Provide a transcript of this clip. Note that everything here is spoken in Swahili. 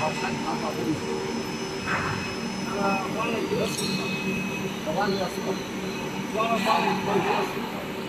要看他好不好。完了热死了，完了热死了，完了放了热死了。